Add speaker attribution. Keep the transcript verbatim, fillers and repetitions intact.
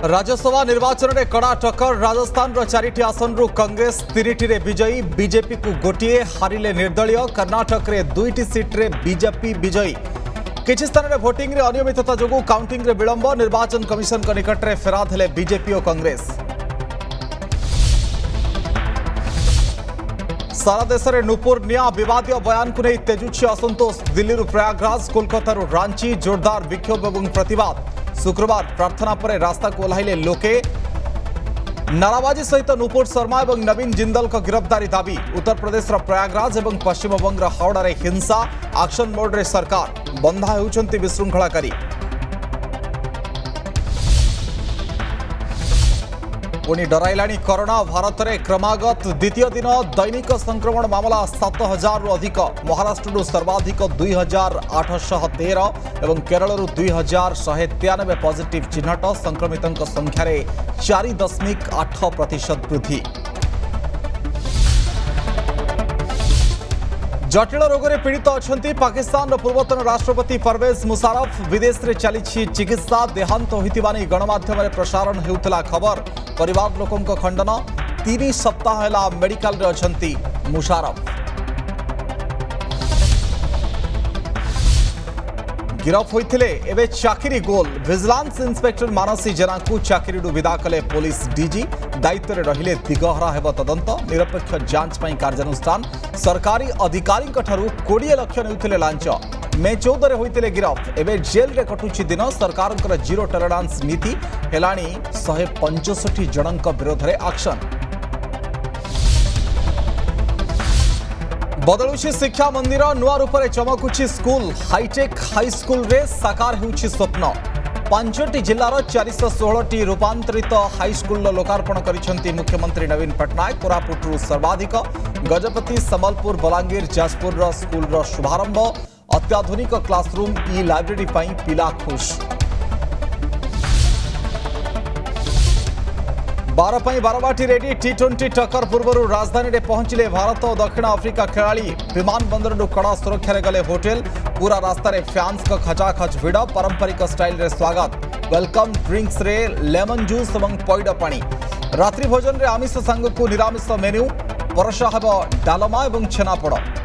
Speaker 1: राज्यसभा निर्वाचन में कड़ा टक्कर। राजस्थान चारिटी आसन रु कांग्रेस तीन रे विजयी, बीजेपी को गोटे हारिले निर्दलीय। कर्नाटक रे दुईटी सीट रे बीजेपी विजयी। किछि स्थान में भोटिंग रे अनियमितता जोगु काउंटिंग रे विलंब। निर्वाचन कमिशन का निकट में फेराद हेले बीजेपी और कांग्रेस। सारा देश में नूपुर निया विवादीय बयान को नहीं तेजुछि असंतोष। दिल्ली प्रयागराज, कोलकाता रांची जोरदार विक्षोभ और प्रतिवाद। शुक्रवार प्रार्थना पर रास्ता को ओह्लाइले लोके। नाराबाजी सहित नूपुर शर्मा और नवीन जिंदल को गिरफ्तारी दाबी। उत्तर प्रदेश प्रयागराज और पश्चिम बंग हावड़ा रे हिंसा। एक्शन मोड रे सरकार। बंधा होउछंती विशृंखलाकारी। पुणी डराइलाणी कोरोना। भारत में क्रमागत द्वितीय दिन दैनिक संक्रमण मामला सात हजार रु अधिक। महाराष्ट्र सर्वाधिक दुई हजार आठशह तेरह और केरल दुई हजार शहे तेयानबे पॉजिटिव चिन्हट। संक्रमितों संख्यार चार दशमिक आठ प्रतिशत वृद्धि। जटिल रोग में पीड़ित अच्छा पाकिस्तान पूर्वतन राष्ट्रपति परवेज मुशारफ। विदेश में चली चिकित्सा। देहांत होता गणमाध्यम प्रसारण होता खबर। परिवार लोकों खंडन। तीन सप्ताह है मेडिकल रे अछंती मुशारफ। गिरफ होइथिले एबे चाकरी गोल। विजिलेंस इंस्पेक्टर मानसी जेना को चाकरी विदा कले पुलिस डीजी। दायित्व में रहिले दिगहरा हेब तदंत। निरपेक्ष जांच पई कार्यानुष्ठान। सरकारी अधिकारी कोड़े लक्ष नेउथिले लांच। मे चौदह होइतिले गिरफ। एबे जेल रे कटुछि दिन। सरकार जीरो टॉलरेंस नीति हेलाणी शहे पंचसठी जनक विरोध में एक्शन। बदलुछि शिक्षा मंदिर। नुआ रूप में चमकुछि स्कूल। हाईटेक हाईस्कूल रे साकार होउछि स्वप्न। पांचटी जिलार चार सौ षोलटी रूपांतरित हाईस्कूल लोकार्पण करिसेंति मुख्यमंत्री नवीन पट्टनायक। कोरापुटरू सर्वाधिक। गजपति, संबलपुर, बलांगीर, जाजपुर स्कूल शुभारंभ। अत्याधुनिक क्लासरूम, ई लाइब्रेरी पाई पिला खुश। बार पाई बारवाटी रेडी। टी ट्वेंटी टक्कर पूर्व राजधानी में पहुंचले भारत और दक्षिण आफ्रिका खेलाड़ी। विमान बंदर कड़ा सुरक्षा गले होटेल। पूरा रास्ता रे फैंस का खचाखच भिड़। पारंपरिक स्टाइल रे स्वागत। वेलकम ड्रिंक्स रे लेमन जूस और पैड पानी। रात्रि भोजन रे आमिष सांग को निरामिष मेन्यू। परसा हेब डालमा और छेनापोड़।